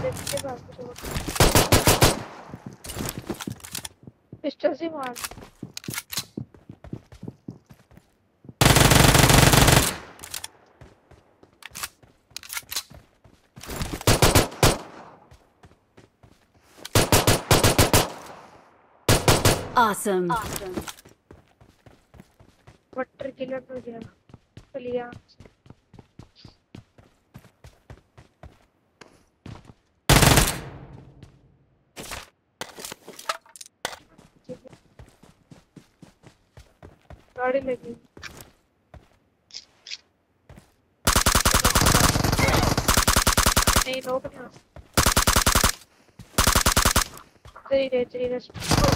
देखते बात तो पिस्टल से मार Awesome. वाटर किलर हो गया लिया गाड़ी लगी नहीं रोक ना तेरी रेस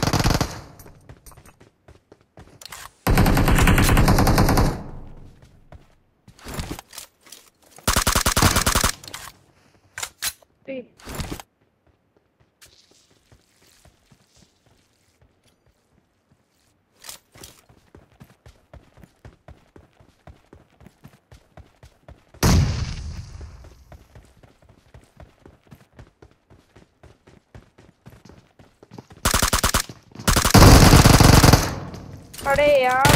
अरे यार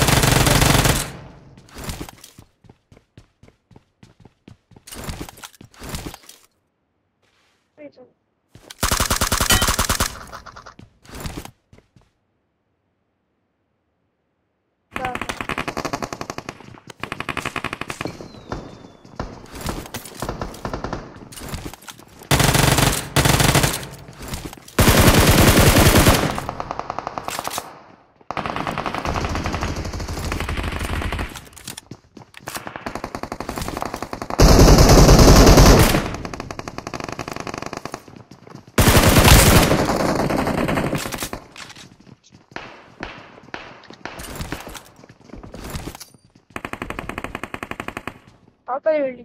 आता है बिल्डिंग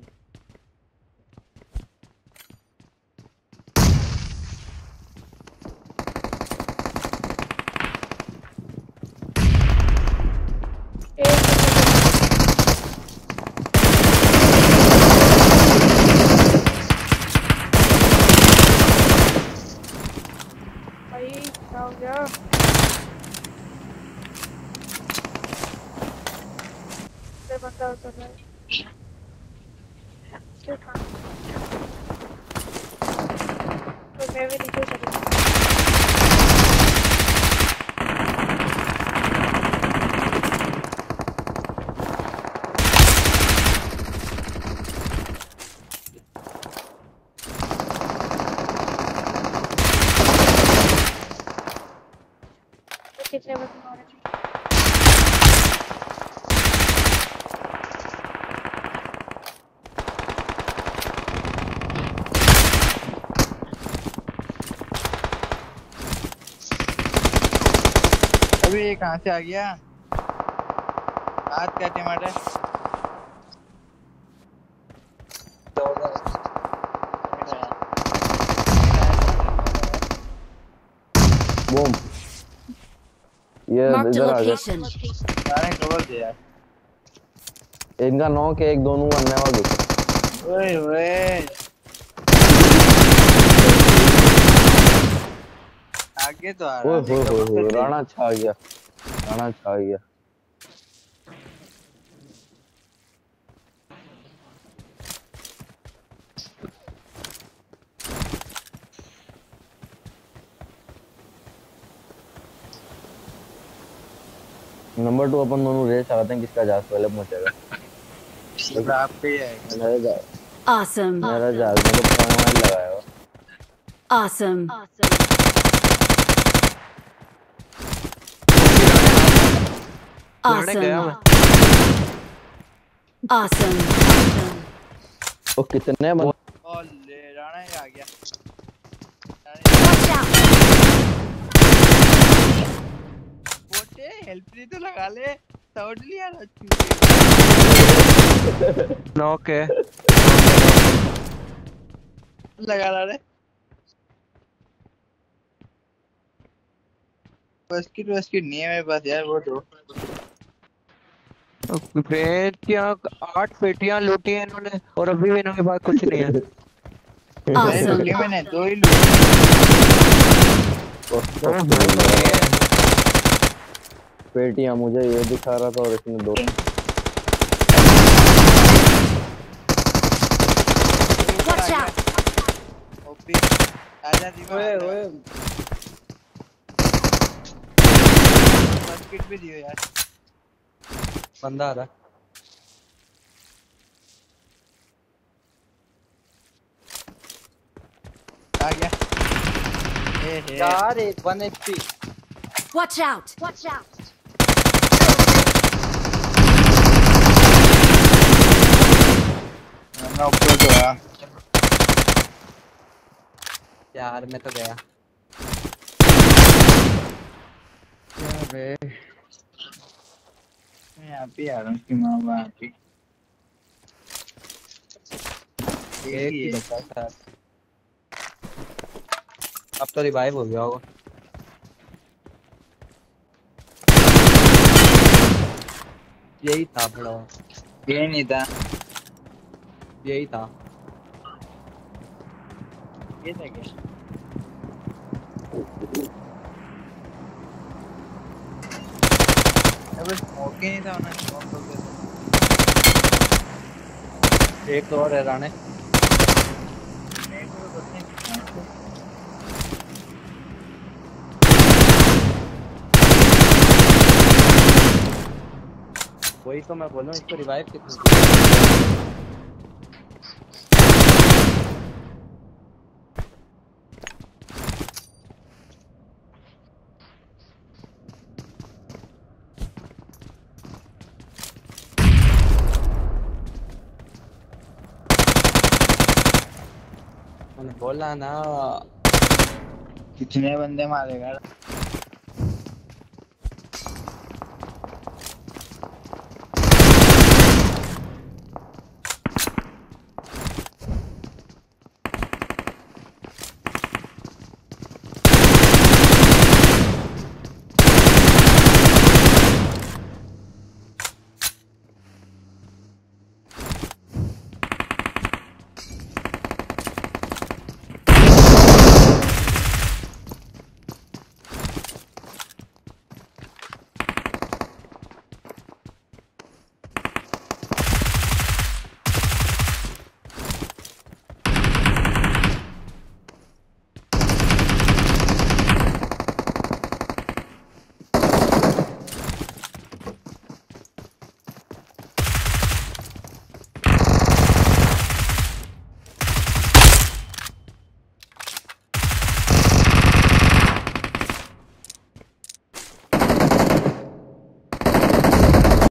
भाई क्या हो गया बंदा उतर रहा है तो मैं भी नीचे चली कितने बंदे मारे अभी ये कहाँ से आ गया आज क्या टमाटर बूम ये Marked a इधर आ गया location. सारे कवर दे यार इनका नॉक है एक दोनों बनने वाले ओए ओए आगे तो आ रहा है राणा छा गया नंबर 2 अपन दोनों रेस चलाते हैं किसका जहाज पहले पहुंचेगा तो आप पे है Awesome. मेरा जहाज में तो पॉइंट लगाया हुआ Awesome. Awesome. Awesome. ओ कितने बंदे और ले राणा ही आ गया Watch out. पोटे हेल्प नहीं तो लगा ले साउंड लिया ना नॉक है लगा रहा रे बस्किट नहीं है मेरे पास यार वो दो पेटियां 8 पेटियां लूटी हैं इन्होंने और अभी भी इनके पास कुछ नहीं है अरे Awesome. लूटी मैंने 2 ही लूटी। पेटियां मुझे ये दिखा रहा था और इसने 2। ऊपर आ Watch गया। out. ओपी आजा दीवा ओए आजा। ओए फर्स्ट किट भी दियो यार। बंदा आ रहा आ गया। ए हे यार। एक 1 HP। Watch out. Watch out. मैं ऊपर तो आया। यार मैं तो गया। यार बे मैं यहाँ पे आ रहा हूँ कि माँ वहाँ पे एक ही बचा था। अब तो रिवाइव हो गया होगा। यही था बड़ा। ये नहीं था। यही था। ये था क्या? अब स्मोक ही नहीं था उन्होंने स्मोक कर दिया था। एक तो और है राणे। मेरे को तो पता नहीं था। वही तो मैं बोल रहा हूँ इसको रिवाइव कितनी की? मैंने बोला ना। कितने बंदे मारेगा?